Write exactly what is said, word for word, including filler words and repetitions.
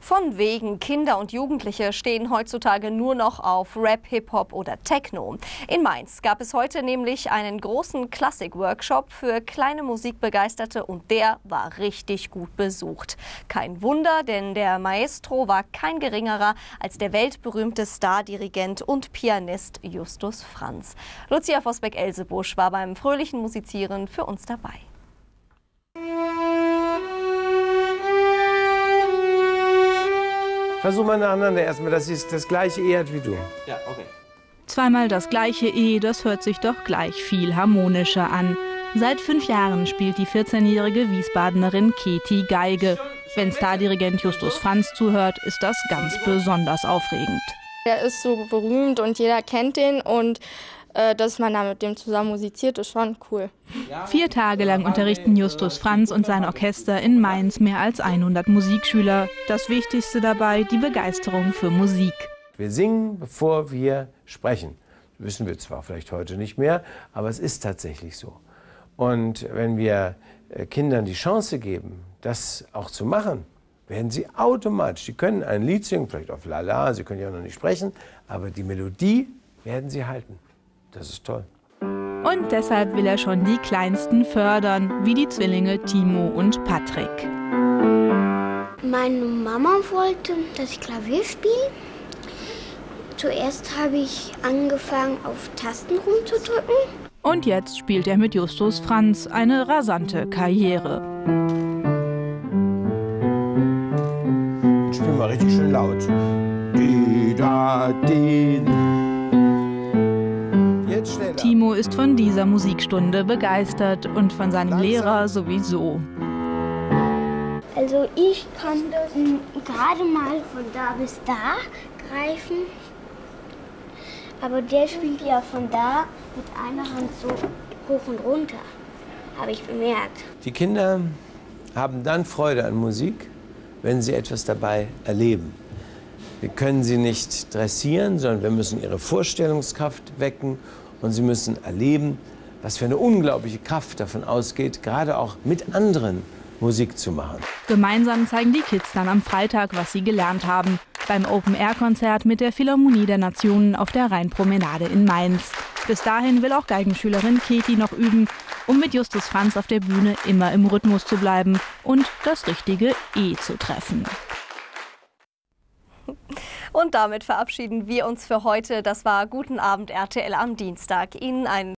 Von wegen, Kinder und Jugendliche stehen heutzutage nur noch auf Rap, Hip-Hop oder Techno. In Mainz gab es heute nämlich einen großen Klassik-Workshop für kleine Musikbegeisterte und der war richtig gut besucht. Kein Wunder, denn der Maestro war kein geringerer als der weltberühmte Stardirigent und Pianist Justus Franz. Lucia Vosbeck-Elsebusch war beim fröhlichen Musizieren für uns dabei. Versuch mal nacheinander erstmal, dass sie das gleiche E hat wie du. Ja, okay. Zweimal das gleiche E, das hört sich doch gleich viel harmonischer an. Seit fünf Jahren spielt die vierzehnjährige Wiesbadenerin Keti Geige. Wenn Stardirigent Justus Franz zuhört, ist das ganz besonders aufregend. Er ist so berühmt und jeder kennt ihn und äh, dass man da mit dem zusammen musiziert, ist schon cool. Vier Tage lang unterrichten Justus Franz und sein Orchester in Mainz mehr als hundert Musikschüler. Das Wichtigste dabei, die Begeisterung für Musik. Wir singen, bevor wir sprechen. Das wissen wir zwar vielleicht heute nicht mehr, aber es ist tatsächlich so. Und wenn wir Kindern die Chance geben, das auch zu machen, werden sie automatisch, die können ein Lied singen, vielleicht auf Lala, sie können ja noch nicht sprechen, aber die Melodie werden sie halten. Das ist toll. Und deshalb will er schon die Kleinsten fördern, wie die Zwillinge Timo und Patrick. Meine Mama wollte, dass ich Klavier spiele. Zuerst habe ich angefangen, auf Tasten rumzudrücken. Und jetzt spielt er mit Justus Franz eine rasante Karriere. Ich spiele mal richtig schön laut. Die, da, die. Jetzt schneller. Timo ist von dieser Musikstunde begeistert und von seinem Langsam. Lehrer sowieso. Also ich kann gerade mal von da bis da greifen. Aber der spielt ja von da mit einer Hand so hoch und runter, habe ich bemerkt. Die Kinder haben dann Freude an Musik, wenn sie etwas dabei erleben. Wir können sie nicht dressieren, sondern wir müssen ihre Vorstellungskraft wecken und sie müssen erleben, was für eine unglaubliche Kraft davon ausgeht, gerade auch mit anderen Musik zu machen. Gemeinsam zeigen die Kids dann am Freitag, was sie gelernt haben. Beim Open-Air-Konzert mit der Philharmonie der Nationen auf der Rheinpromenade in Mainz. Bis dahin will auch Geigenschülerin Keti noch üben, um mit Justus Franz auf der Bühne immer im Rhythmus zu bleiben und das richtige E zu treffen. Und damit verabschieden wir uns für heute. Das war Guten Abend R T L am Dienstag. Ihnen einen